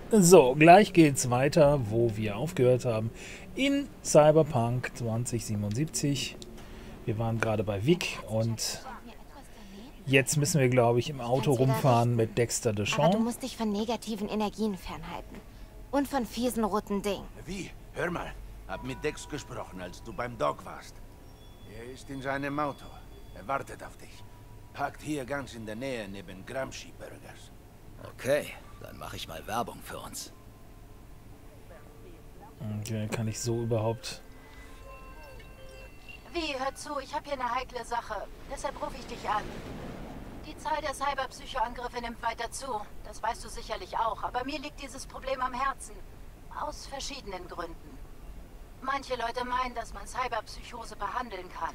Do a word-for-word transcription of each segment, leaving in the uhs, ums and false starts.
So, gleich geht's weiter, wo wir aufgehört haben. In Cyberpunk zwanzig siebenundsiebzig. Wir waren gerade bei Vic und jetzt müssen wir, glaube ich, im Auto rumfahren mit Dexter Aber du Deschamps. musst dich von negativen Energien fernhalten. Und von fiesen roten Dingen. Wie? Hör mal. Hab mit Dex gesprochen, als du beim Doc warst. Er ist in seinem Auto. Er wartet auf dich. Parkt hier ganz in der Nähe neben Gramsci Burgers. Okay, dann mache ich mal Werbung für uns. Okay, kann ich so überhaupt... Wie, hör zu, ich habe hier eine heikle Sache. Deshalb rufe ich dich an. Die Zahl der Cyberpsycho-Angriffe nimmt weiter zu. Das weißt du sicherlich auch. Aber mir liegt dieses Problem am Herzen. Aus verschiedenen Gründen. Manche Leute meinen, dass man Cyberpsychose behandeln kann.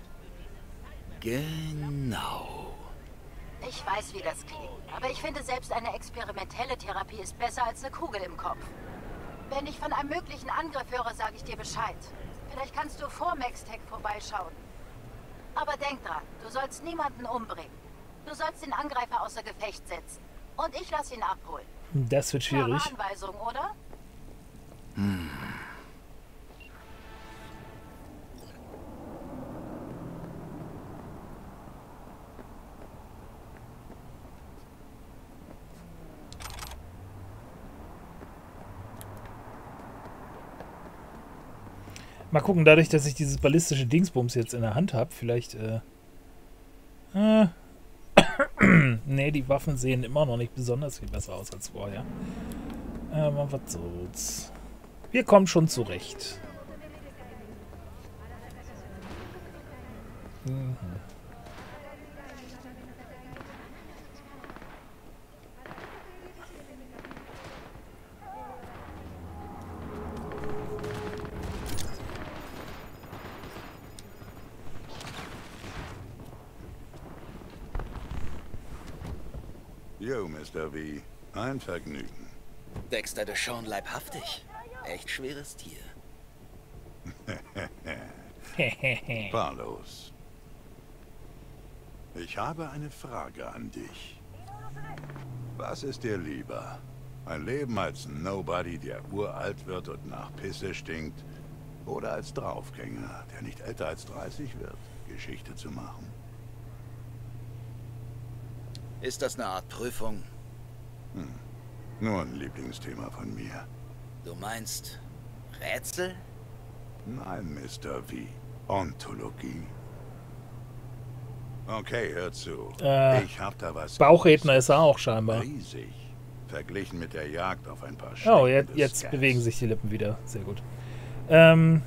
Genau. Ich weiß, wie das klingt. Aber ich finde, selbst eine experimentelle Therapie ist besser als eine Kugel im Kopf. Wenn ich von einem möglichen Angriff höre, sage ich dir Bescheid. Vielleicht kannst du vor Maxtech vorbeischauen. Aber denk dran, du sollst niemanden umbringen. Du sollst den Angreifer außer Gefecht setzen. Und ich lass ihn abholen. Das wird schwierig. Klare Anweisung, oder? Hm. Mal gucken, dadurch, dass ich dieses ballistische Dingsbums jetzt in der Hand habe, vielleicht... Äh, äh, nee, die Waffen sehen immer noch nicht besonders viel besser aus als vorher. Aber was soll's. Wir kommen schon zurecht. Mhm. Jo, Mister V. Ein Vergnügen. Dexter Deschamps leibhaftig. Echt schweres Tier. Fahr los. Ich habe eine Frage an dich. Was ist dir lieber? Ein Leben als Nobody, der uralt wird und nach Pisse stinkt? Oder als Draufgänger, der nicht älter als dreißig wird, Geschichte zu machen? Ist das eine Art Prüfung? Hm. Nur ein Lieblingsthema von mir. Du meinst Rätsel? Nein, Mister V. Ontologie. Okay, hör zu. Äh, ich hab da was... Bauchredner ist er auch scheinbar. Riesig. Verglichen mit der Jagd auf ein paar Oh, Schnecken jetzt, des jetzt Scats. bewegen sich die Lippen wieder. Sehr gut. Ähm,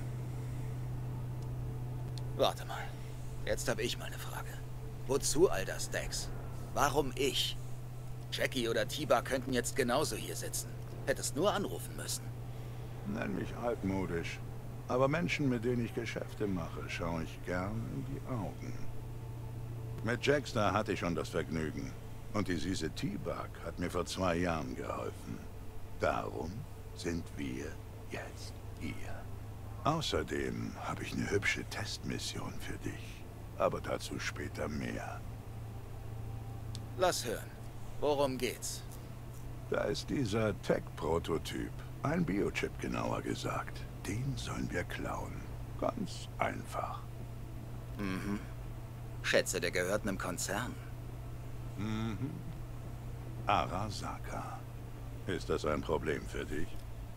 Warte mal. Jetzt habe ich mal eine Frage. Wozu all das, Dex? Warum ich? Jackie oder Tiba könnten jetzt genauso hier sitzen. Hättest nur anrufen müssen. Nenn mich altmodisch. Aber Menschen, mit denen ich Geschäfte mache, schaue ich gern in die Augen. Mit Jaxter hatte ich schon das Vergnügen. Und die süße T-Bug hat mir vor zwei Jahren geholfen. Darum sind wir jetzt hier. Außerdem habe ich eine hübsche Testmission für dich. Aber dazu später mehr. Lass hören. Worum geht's? Da ist dieser Tech-Prototyp. Ein Biochip genauer gesagt. Den sollen wir klauen. Ganz einfach. Mhm. Schätze, der gehört einem Konzern. Mhm. Arasaka. Ist das ein Problem für dich?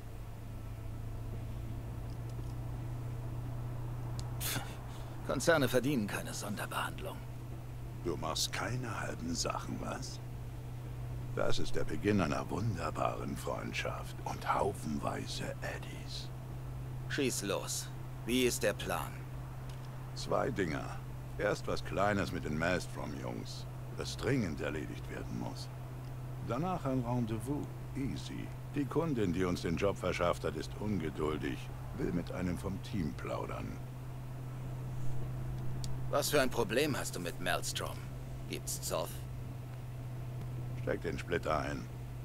Konzerne verdienen keine Sonderbehandlung. Du machst keine halben Sachen, was? Das ist der Beginn einer wunderbaren Freundschaft und haufenweise Eddies. Schieß los. Wie ist der Plan? Zwei Dinger. Erst was Kleines mit den Maelstrom-Jungs, das dringend erledigt werden muss. Danach ein Rendezvous. Easy. Die Kundin, die uns den Job verschafft hat, ist ungeduldig, will mit einem vom Team plaudern. Was für ein Problem hast du mit Maelstrom? Gibt's Zoff? Steck den Splitter ein.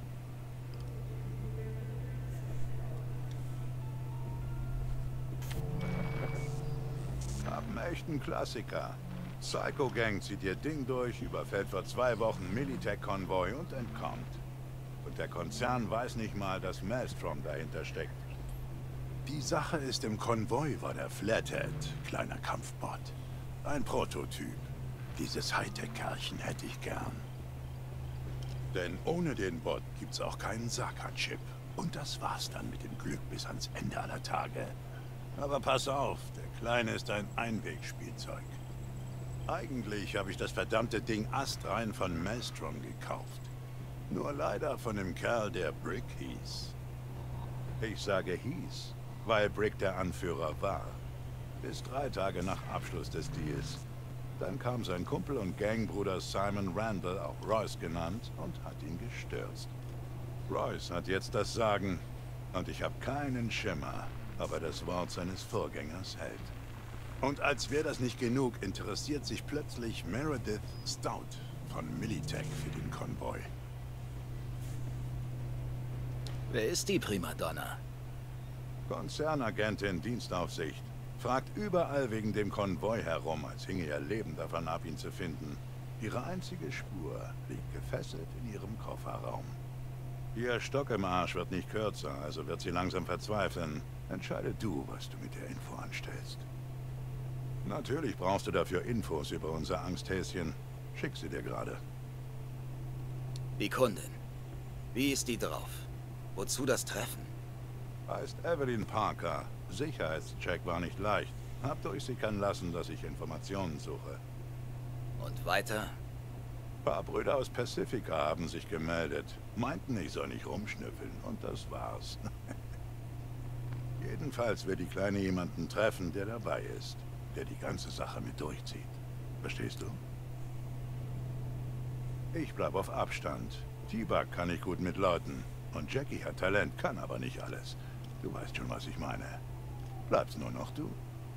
Hab einen echten Klassiker. Psycho Gang zieht ihr Ding durch, überfällt vor zwei Wochen Militech-Konvoi und entkommt. Und Der Konzern weiß nicht mal, dass Maelstrom dahinter steckt. Die Sache ist, im Konvoi war der Flathead, kleiner Kampfbot. Ein Prototyp. Dieses Hightech-Kerlchen hätte ich gern. Denn ohne den Bot gibt's auch keinen Saka-Chip. Und das war's dann mit dem Glück bis ans Ende aller Tage. Aber pass auf, der Kleine ist ein Einwegspielzeug. Eigentlich habe ich das verdammte Ding astrein von Maelstrom gekauft. Nur leider von dem Kerl, der Brick hieß. Ich sage hieß, weil Brick der Anführer war. Bis drei Tage nach Abschluss des Deals. Dann kam sein Kumpel und Gangbruder Simon Randall, auch Royce genannt, und hat ihn gestürzt. Royce hat jetzt das Sagen, und ich habe keinen Schimmer, ob er das Wort seines Vorgängers hält. Und als wäre das nicht genug, interessiert sich plötzlich Meredith Stout von Militech für den Konvoi. Wer ist die Primadonna? Konzernagentin Dienstaufsicht. Fragt überall wegen dem Konvoi herum, als hinge ihr Leben davon ab, ihn zu finden. Ihre einzige Spur liegt gefesselt in ihrem Kofferraum. Ihr Stock im Arsch wird nicht kürzer, also wird sie langsam verzweifeln. Entscheide du, was du mit der Info anstellst. Natürlich brauchst du dafür Infos über unser Angsthäschen. Schick sie dir gerade. Die Kundin. Wie ist die drauf? Wozu das Treffen? Heißt Evelyn Parker. Sicherheitscheck war nicht leicht. Hab durchsickern lassen, dass ich Informationen suche. Und weiter? Ein paar Brüder aus Pacifica haben sich gemeldet. Meinten, ich soll nicht rumschnüffeln. Und das war's. Jedenfalls will die Kleine jemanden treffen, der dabei ist. Der die ganze Sache mit durchzieht. Verstehst du? Ich bleib auf Abstand. T-Bug kann ich gut mit Leuten. Und Jackie hat Talent, kann aber nicht alles. Du weißt schon, was ich meine. Bleibst nur noch du.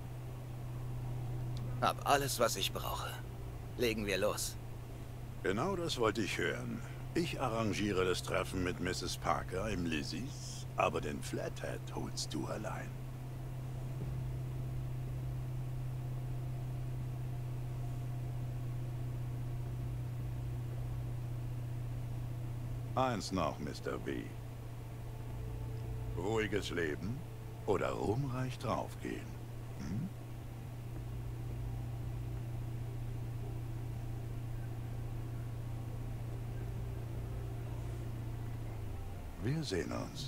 Hab alles, was ich brauche. Legen wir los. Genau das wollte ich hören. Ich arrangiere das Treffen mit Misses Parker im Lizzie's, aber den Flathead holst du allein. Eins noch, Mister B. Ruhiges Leben oder ruhmreich draufgehen? Hm? Wir sehen uns.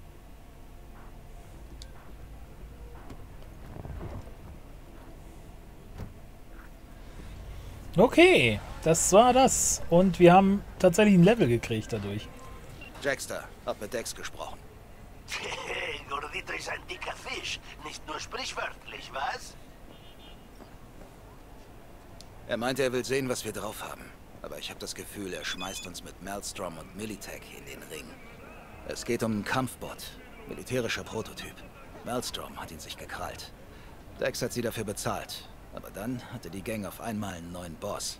Okay, das war das. Und wir haben tatsächlich ein Level gekriegt dadurch. Jackster, hab mit Dex gesprochen. Gordito ist ein dicker Fisch, nicht nur sprichwörtlich, was? Er meinte, er will sehen, was wir drauf haben. Aber ich habe das Gefühl, er schmeißt uns mit Maelstrom und Militech in den Ring. Es geht um einen Kampfbot. Militärischer Prototyp. Maelstrom hat ihn sich gekrallt. Dex hat sie dafür bezahlt. Aber dann hatte die Gang auf einmal einen neuen Boss.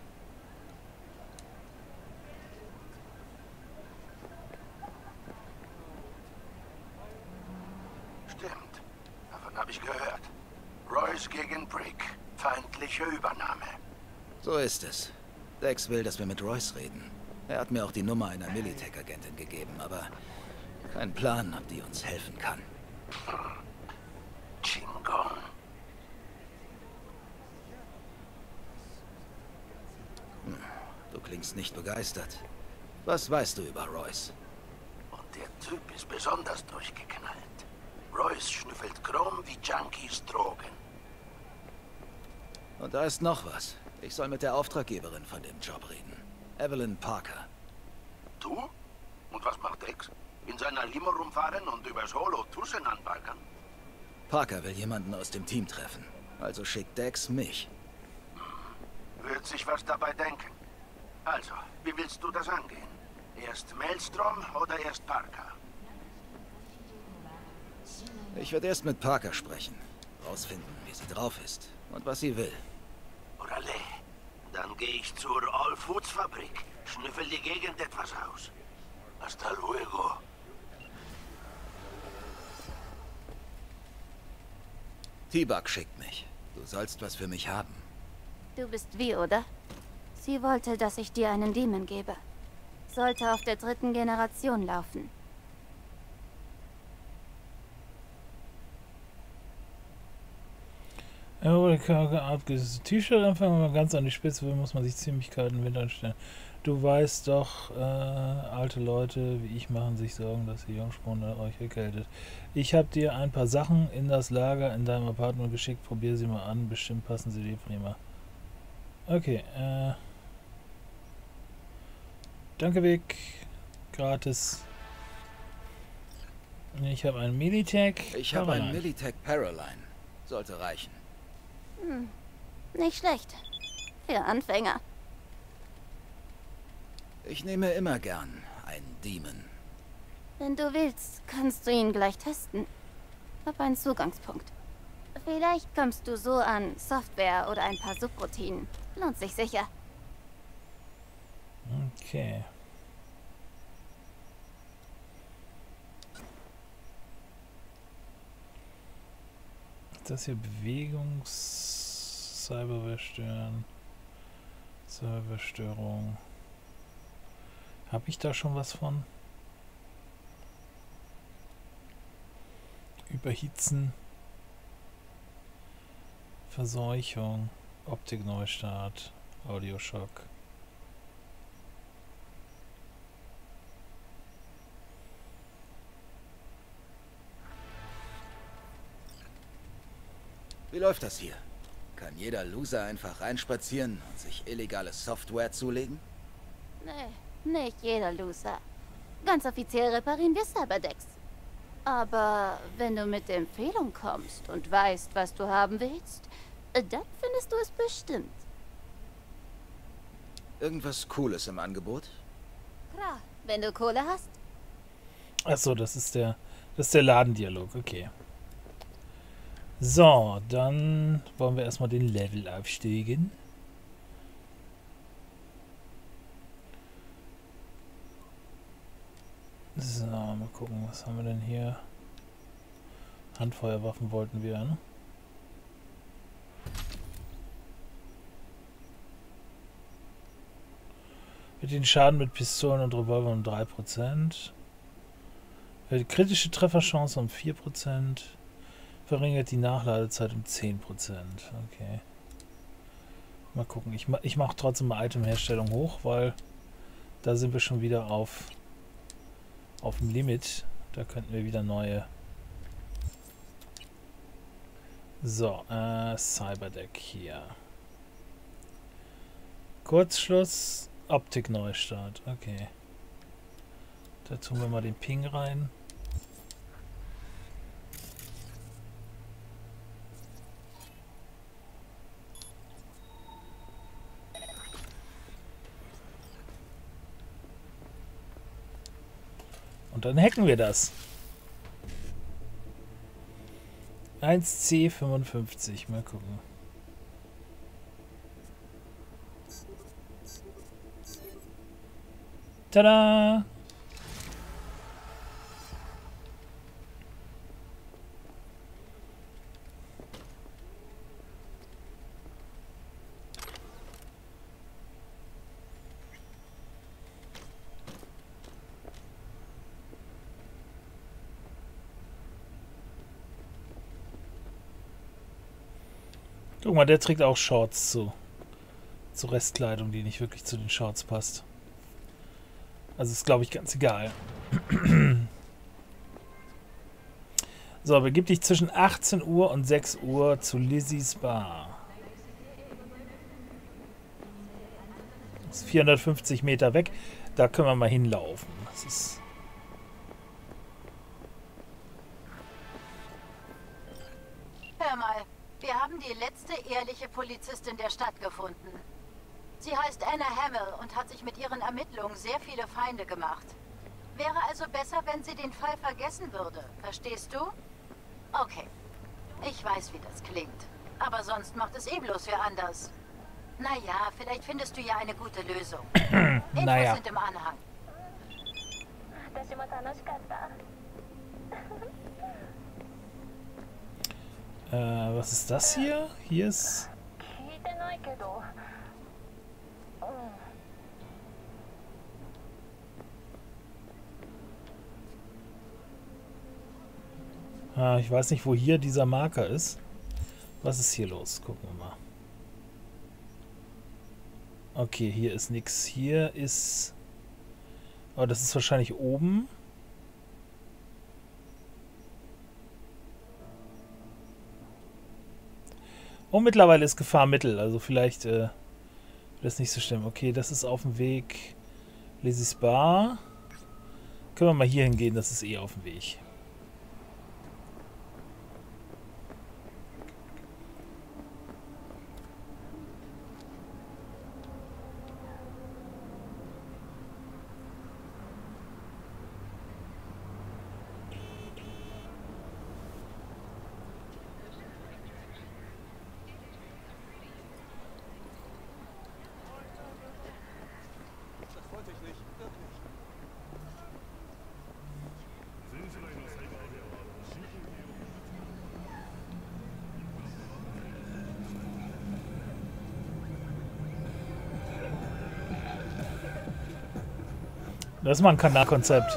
Stimmt. Davon habe ich gehört. Royce gegen Brick. Feindliche Übernahme. So ist es. Dex will, dass wir mit Royce reden. Er hat mir auch die Nummer einer Militech-Agentin gegeben, aber kein Plan, ob die uns helfen kann. Chingon. Hm, du klingst nicht begeistert. Was weißt du über Royce? Und der Typ ist besonders durchgeknallt. Royce schnüffelt Chrom wie Junkies Drogen. Und da ist noch was. Ich soll mit der Auftraggeberin von dem Job reden. Evelyn Parker. Du? Und was macht Dex? In seiner Limo rumfahren und übers Holo Tussen anbaggern? Parker will jemanden aus dem Team treffen. Also schickt Dex mich. Wird sich was dabei denken. Also, wie willst du das angehen? Erst Maelstrom oder erst Parker? Ich werde erst mit Parker sprechen. Rausfinden, wie sie drauf ist und was sie will. Orale. Dann gehe ich zur All Foods Fabrik. Schnüffel die Gegend etwas aus. Hasta luego. T-Bug schickt mich. Du sollst was für mich haben. Du bist wie, oder? Sie wollte, dass ich dir einen Demon gebe. sollte auf der dritten Generation laufen. Ja, oder abgesetztes T-Shirt anfangen, wenn man ganz an die Spitze will, muss man sich ziemlich kalten Wind anstellen. Du weißt doch, äh, alte Leute wie ich machen sich Sorgen, dass die Jungspund euch erkältet. Ich habe dir ein paar Sachen in das Lager in deinem Apartment geschickt, probier sie mal an, bestimmt passen sie dir prima. Okay, äh... Danke, Vic. Gratis. Ich habe einen Militech. Ich habe einen Militech Paraline. Sollte reichen. Hm, nicht schlecht. Für Anfänger. Ich nehme immer gern einen Demon. Wenn du willst, kannst du ihn gleich testen. Hab einen Zugangspunkt. Vielleicht kommst du so an Software oder ein paar Subroutinen. Lohnt sich sicher. Okay. Das hier Bewegungs... Cyberware stören. Serverstörung. Habe ich da schon was von? Überhitzen. Verseuchung. Optikneustart. Audioschock. Wie läuft das hier? Kann jeder Loser einfach reinspazieren und sich illegale Software zulegen? Nee, nicht jeder Loser. Ganz offiziell reparieren wir Cyberdecks. Aber wenn du mit der Empfehlung kommst und weißt, was du haben willst, dann findest du es bestimmt. Irgendwas Cooles im Angebot? Klar, wenn du Kohle hast. Achso, das ist der, das ist der Ladendialog, okay. So, dann wollen wir erstmal den Level aufsteigen. So, mal gucken, was haben wir denn hier? Handfeuerwaffen wollten wir, ne? Mit den Schaden mit Pistolen und Revolver um drei Prozent. Kritische Trefferchance um vier Prozent. Verringert die Nachladezeit um zehn Prozent. Okay. Mal gucken. Ich, ma ich mache trotzdem mal Itemherstellung hoch, weil da sind wir schon wieder auf, auf dem Limit. Da könnten wir wieder neue... So, äh, Cyberdeck hier. Kurzschluss, Optikneustart. Okay. Da tun wir mal den Ping rein. Und dann hacken wir das. eins C fünfundfünfzig. Mal gucken. Tada! Guck mal, der trägt auch Shorts zu. Zu Restkleidung, die nicht wirklich zu den Shorts passt. Also ist, glaube ich, ganz egal. So, begib dich zwischen achtzehn Uhr und sechs Uhr zu Lizzys Bar. Das ist vierhundertfünfzig Meter weg. Da können wir mal hinlaufen. Das ist... Hör mal. Wir haben die letzte ehrliche Polizistin der Stadt gefunden. Sie heißt Anna Hamill und hat sich mit ihren Ermittlungen sehr viele Feinde gemacht. Wäre also besser, wenn sie den Fall vergessen würde. Verstehst du? Okay. Ich weiß, wie das klingt. Aber sonst macht es eh bloß wer anders. Naja, vielleicht findest du ja eine gute Lösung. Infos Naja. sind im Anhang. Äh, was ist das hier? Hier ist... Ah, ich weiß nicht, wo hier dieser Marker ist. Was ist hier los? Gucken wir mal. Okay, hier ist nichts. Hier ist... Oh, das ist wahrscheinlich oben. Oh, mittlerweile ist Gefahr Mittel. Also vielleicht äh, wird es nicht so schlimm. Okay, das ist auf dem Weg. Lizzie's Bar. Können wir mal hier hingehen, das ist eh auf dem Weg. Das ist mal ein Kanalkonzept.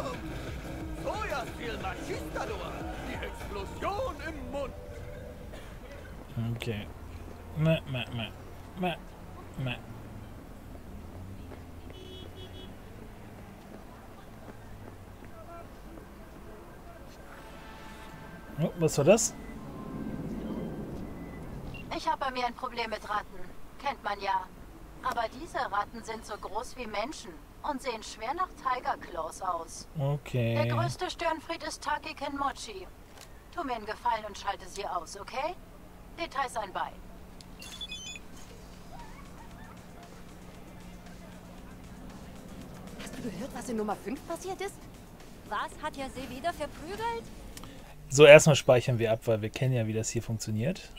Okay. Meh, meh, meh. Meh, meh. Oh, was war das? Ich habe bei mir ein Problem mit Ratten. Kennt man ja. Aber diese Ratten sind so groß wie Menschen und sehen schwer nach Tiger Claws aus. Okay. Der größte Störenfried ist Taki Kenmochi. Tu mir einen Gefallen und schalte sie aus, okay? Details einbei. Hast du gehört, was in Nummer fünf passiert ist? Was? Hat er sie wieder verprügelt? So, erstmal speichern wir ab, weil wir kennen ja, wie das hier funktioniert.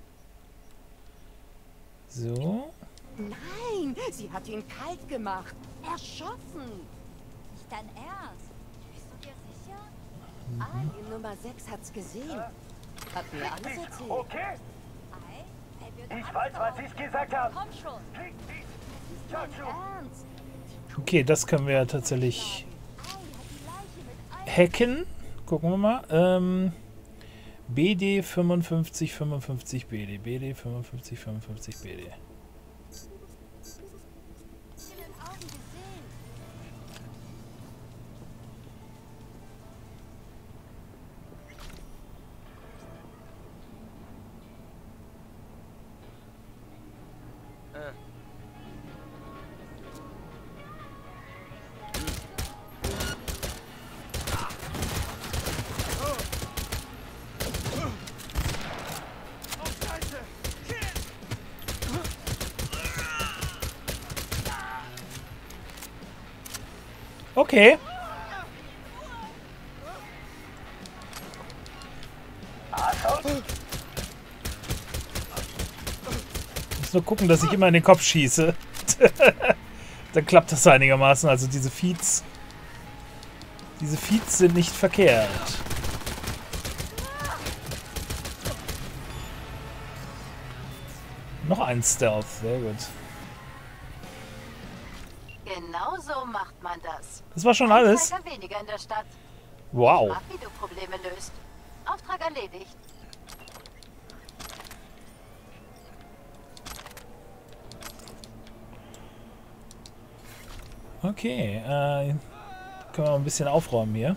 So. Nein, sie hat ihn kalt gemacht. Erschossen. Nicht dein Ernst? Bist du dir sicher? Mhm. Ah, die Nummer sechs hat's gesehen. Hat mir alles erzählt. Okay, Ei, er würde ich alles weiß, was drauf- ich gesagt habe. Komm schon. Das ist mein Ernst. Okay, das können wir ja tatsächlich Ei hat die Leiche mit Ei. hacken. Gucken wir mal. Ähm, B D fünfundfünfzig fünfundfünfzig B D. B D fünfundfünfzig fünfundfünfzig B D. In den Augen gesehen. Okay. Ich muss nur gucken, dass ich immer in den Kopf schieße. Dann klappt das einigermaßen. Also diese Feeds. Diese Feeds sind nicht verkehrt. Noch ein Stealth, sehr gut. Genau so macht man das. Das war schon alles. Ein Tiger weniger in der Stadt. Ich Wow. mag, wie du Probleme löst. Auftrag erledigt. Okay, äh, können wir ein bisschen aufräumen hier.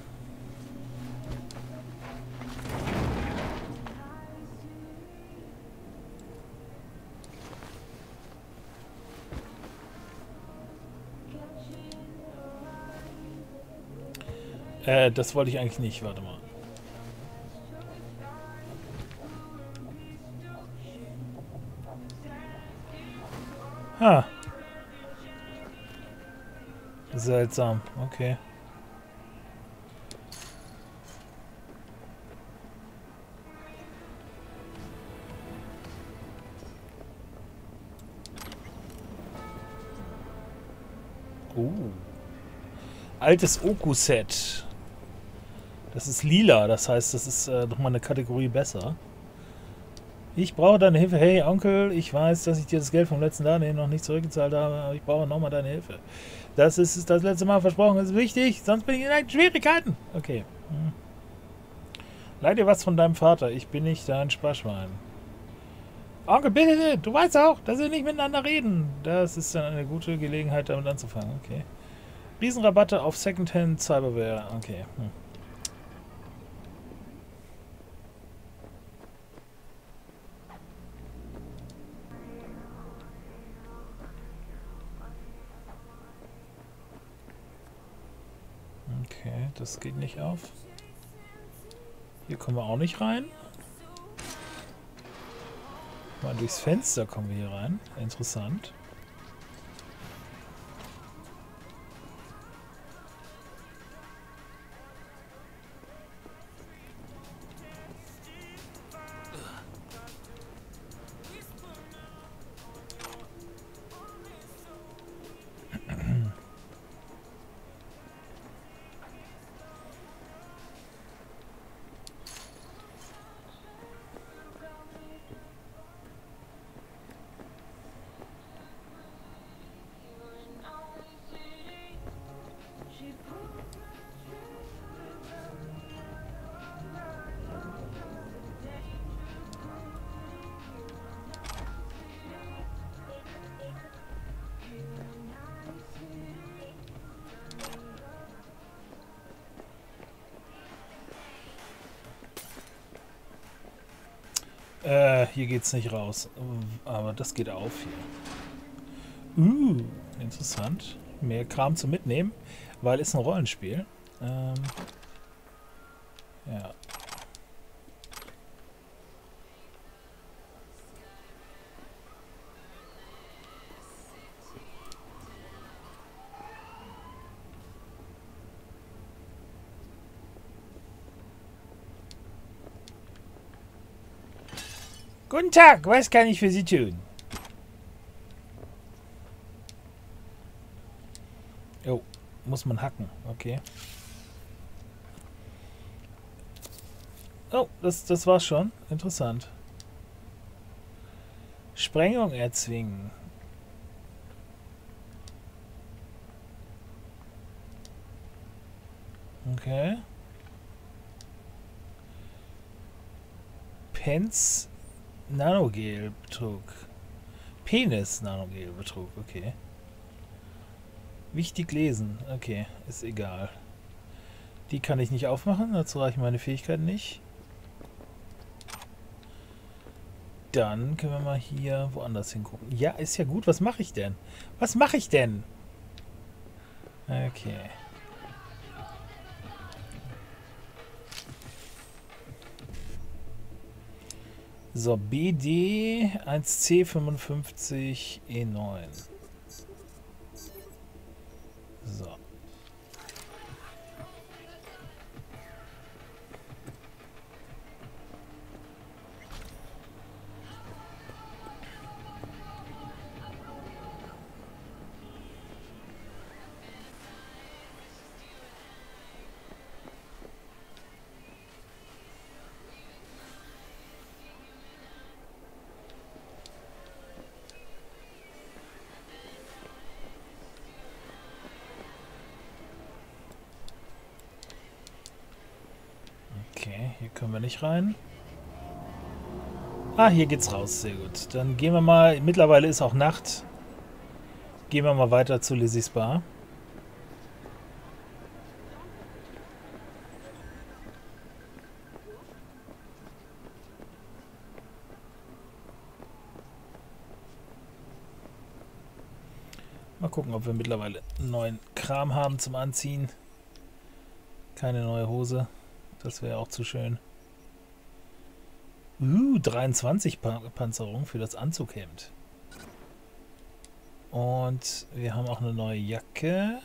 Äh, das wollte ich eigentlich nicht. Warte mal. Ha. Seltsam. Okay. Uh. Altes Oku-Set. Das ist lila, das heißt, das ist äh, nochmal eine Kategorie besser. Ich brauche deine Hilfe. Hey, Onkel, ich weiß, dass ich dir das Geld vom letzten Darlehen noch nicht zurückgezahlt habe, aber ich brauche nochmal deine Hilfe. Das ist das letzte Mal versprochen, das ist wichtig, sonst bin ich in Schwierigkeiten. Okay. Hm. Leih dir was von deinem Vater. Ich bin nicht dein Sparschwein. Onkel, bitte, du weißt auch, dass wir nicht miteinander reden. Das ist dann eine gute Gelegenheit, damit anzufangen. Okay. Riesenrabatte auf Secondhand Cyberware. Okay. Hm. Okay, das geht nicht auf. Hier kommen wir auch nicht rein. Mal durchs Fenster kommen wir hier rein. Interessant. Äh, hier geht's nicht raus. Aber das geht auf hier. Uh, interessant. Mehr Kram zum Mitnehmen, weil es ein Rollenspiel. Ähm, ja. Guten Tag, was kann ich für Sie tun? Oh, muss man hacken, okay. Oh, das, das war's schon. Interessant. Sprengung erzwingen. Okay. Pence Nanogel-Betrug. Penis-Nanogel-Betrug, okay. Wichtig lesen, okay, ist egal. Die kann ich nicht aufmachen, dazu reichen meine Fähigkeiten nicht. Dann können wir mal hier woanders hingucken. Ja, ist ja gut, was mache ich denn? Was mache ich denn? Okay. So, B D eins C fünfundfünfzig E neun. So. Okay, hier können wir nicht rein. Ah, hier geht's raus. Sehr gut. Dann gehen wir mal, mittlerweile ist auch Nacht. Gehen wir mal weiter zu Lizzie's Bar. Mal gucken, ob wir mittlerweile einen neuen Kram haben zum Anziehen. Keine neue Hose. Das wäre auch zu schön. Uh, dreiundzwanzig pa Panzerung für das Anzughemd. Und wir haben auch eine neue Jacke.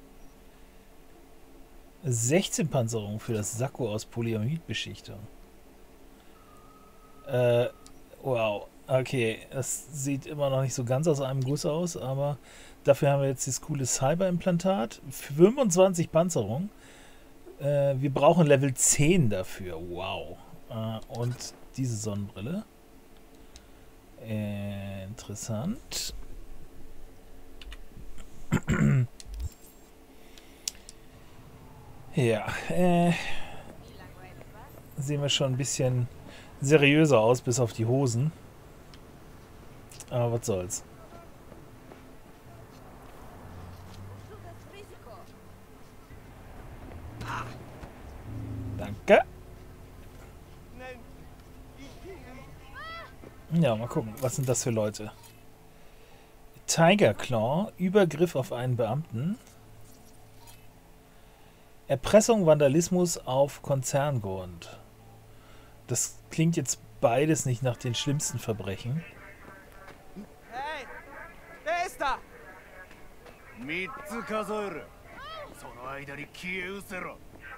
sechzehn Panzerung für das Sakko aus Polyamidbeschichtung. Äh, wow. Okay, das sieht immer noch nicht so ganz aus einem Guss aus, aber dafür haben wir jetzt dieses coole Cyberimplantat. fünfundzwanzig Panzerung. Äh, wir brauchen Level zehn dafür. Wow. Äh, und diese Sonnenbrille. Äh, interessant. Ja. Äh, sehen wir schon ein bisschen seriöser aus, bis auf die Hosen. Aber was soll's. Danke. Ja, mal gucken, was sind das für Leute? Tiger Claw, Übergriff auf einen Beamten. Erpressung, Vandalismus auf Konzerngrund. Das klingt jetzt beides nicht nach den schlimmsten Verbrechen. Hey, wer ist da? Mitsu kazoeru. Sono aida ni kie usero.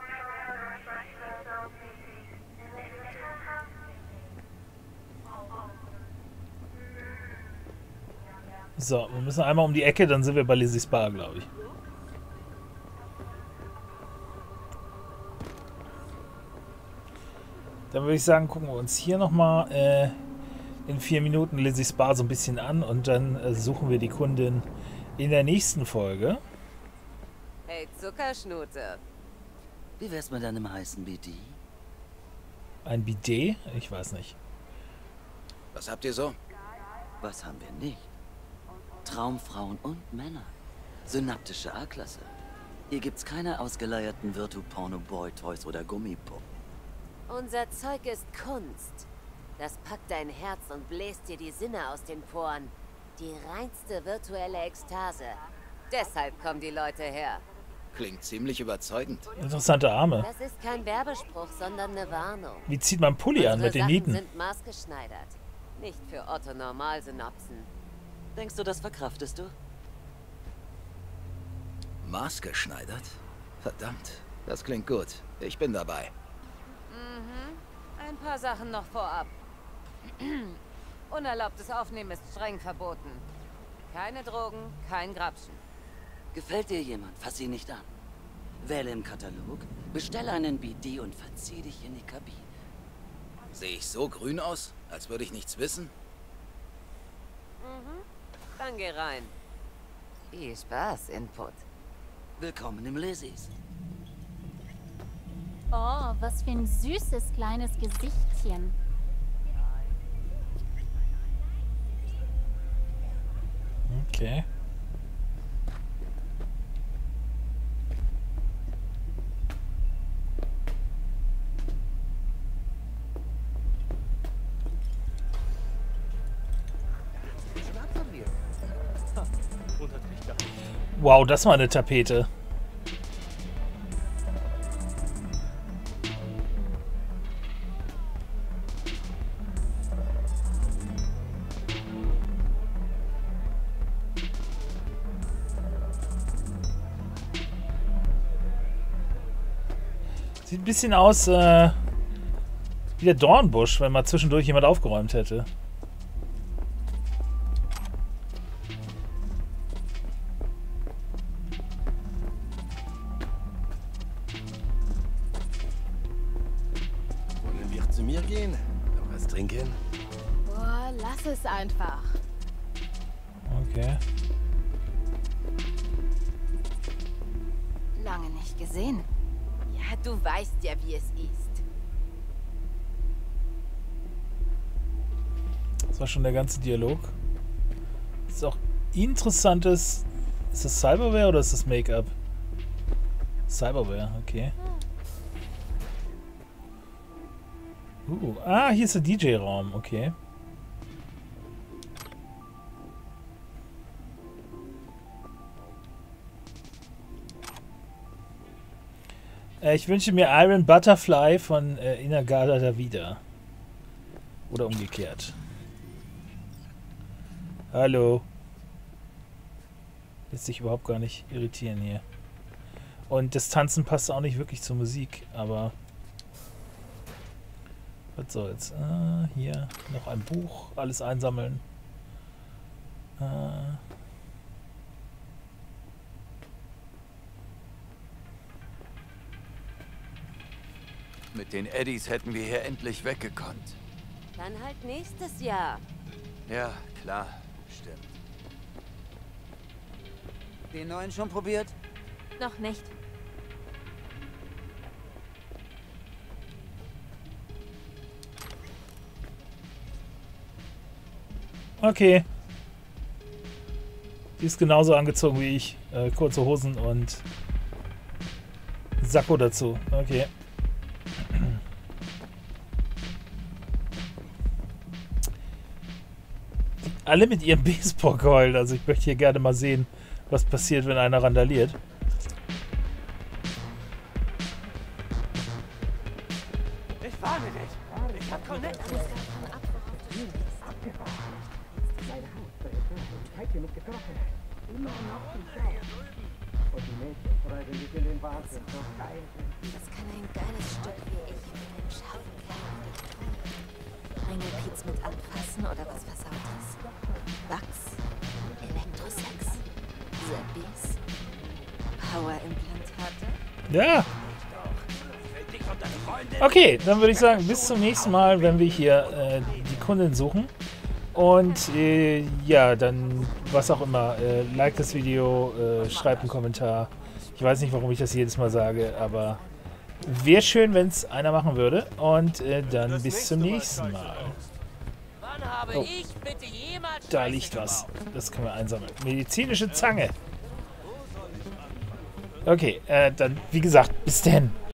So, wir müssen einmal um die Ecke, dann sind wir bei Lizzie's Bar, glaube ich. Dann würde ich sagen, gucken wir uns hier nochmal äh, in vier Minuten Lizzie's Bar so ein bisschen an und dann äh, suchen wir die Kundin in der nächsten Folge. Hey, Zuckerschnute. Wie wär's mit einem heißen B D? Ein Bidet? Ich weiß nicht. Was habt ihr so? Was haben wir nicht? Traumfrauen und Männer. Synaptische A-Klasse. Hier gibt's keine ausgeleierten Virtu-Porno-Boy-Toys oder Gummipop. Unser Zeug ist Kunst. Das packt dein Herz und bläst dir die Sinne aus den Poren. Die reinste virtuelle Ekstase. Deshalb kommen die Leute her. Klingt ziemlich überzeugend. Interessante Arme. Das ist kein Werbespruch, sondern eine Warnung. Wie zieht man Pulli an Unsere mit den Sachen Nieten? sind maßgeschneidert. Nicht für Otto-Normalsynapsen. Denkst du, das verkraftest du? Maßgeschneidert? Verdammt, das klingt gut. Ich bin dabei. Mhm. Ein paar Sachen noch vorab. Unerlaubtes Aufnehmen ist streng verboten. Keine Drogen, kein Grapschen. Gefällt dir jemand, fass ihn nicht an. Wähle im Katalog, bestelle einen B D und verzieh dich in die Kabine. Sehe ich so grün aus, als würde ich nichts wissen? Mhm. Dann geh rein. Viel Spaß, Input. Willkommen im Lizzie's. Oh, was für ein süßes kleines Gesichtchen. Okay. Wow, das war eine Tapete. Sieht ein bisschen aus äh, wie der Dornbusch, wenn mal zwischendurch jemand aufgeräumt hätte. Wollen wir zu mir gehen? Noch was trinken? Boah, lass es einfach. Okay. Lange nicht gesehen. Ja, du weißt ja, wie es ist. Das war schon der ganze Dialog. Das ist auch interessantes. Ist das Cyberware oder ist das Make-up? Cyberware, okay. Uh, ah, hier ist der D J-Raum, okay. Äh, ich wünsche mir Iron Butterfly von äh, Inagada Davida. Oder umgekehrt. Hallo. Lässt sich überhaupt gar nicht irritieren hier. Und das Tanzen passt auch nicht wirklich zur Musik, aber was soll's. Ah, hier noch ein Buch, alles einsammeln. Ah. Mit den Eddies hätten wir hier endlich weggekonnt. Dann halt nächstes Jahr. Ja, klar, stimmt. Den neuen schon probiert? Noch nicht. Okay. Die ist genauso angezogen wie ich. Äh, kurze Hosen und Sakko dazu. Okay. Alle mit ihrem Baseballkeul. Also ich möchte hier gerne mal sehen, was passiert, wenn einer randaliert. Ich warne dich. Ich hab Connect. Das kann ein geiles Stück wie ich mit dem scharfen Kerl. Ringelpiez mit Anfassen oder was Versautes. Wachs. Elektrosex. Zappies. Powerimplantate. Ja. Okay, dann würde ich sagen, bis zum nächsten Mal, wenn wir hier äh, die Kundin suchen. Und äh, ja, dann was auch immer. Äh, like das Video, äh, schreibt einen Kommentar. Ich weiß nicht, warum ich das jedes Mal sage, aber wäre schön, wenn es einer machen würde. Und äh, dann bis zum nächsten Mal. Oh, da liegt was. Das können wir einsammeln. Medizinische Zange. Okay, äh, dann, wie gesagt, bis denn.